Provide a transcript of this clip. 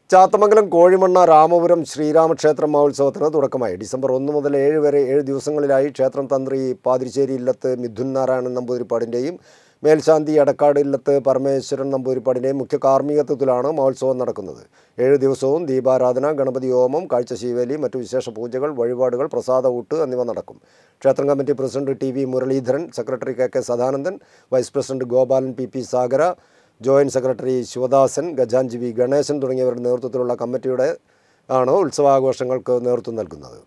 ചാത്തമംഗലം കോഴിമണ്ണ രാമപുരം ശ്രീരാമക്ഷേത്ര മഹോത്സവത്തിന് തുടക്കമായി. ഡിസംബർ 1 മുതൽ 7 വരെ 7 ദിവസങ്ങളിലായി ക്ഷേത്രം തന്ത്രി പാതിരിശ്ശേരി ഇല്ലത്ത് മിഥുൻ നാരായണൻ നമ്പൂതിരിപ്പാടിൻ്റെയും മേൽശാന്തി അടക്കാട് ഇല്ലത്ത് പരമേശ്വരൻ നമ്പൂതിരിപ്പാടിൻ്റെയും മുഖ്യ കാർമ്മികത്വത്തിലാണ് മഹോത്സവം നടക്കുന്നത്. 7 ദിവസവും ദീപാരാധന, ഗണപതി ഹോമം, കാഴ്ചശീവേലി, മറ്റു വിശേഷ പൂജകൾ, വഴിപാടുകൾ, പ്രസാദഊട്ട് എന്നിവ നടക്കും. ക്ഷേത്രം committee president T V. Muraleedharan, secretary K K. Sadanandan, vice president Gopalan P P. Sagara, joint secretary Sivadasan, ഖജാൻജി ഗണേശൻ തുടങ്ങിയവരുടെ നേതൃത്വത്തിലുള്ള കമ്മിറ്റിയുടെ ആണ് ഉത്സവാഘോഷങ്ങൾക്ക് നേതൃത്വം നൽകുന്നത്.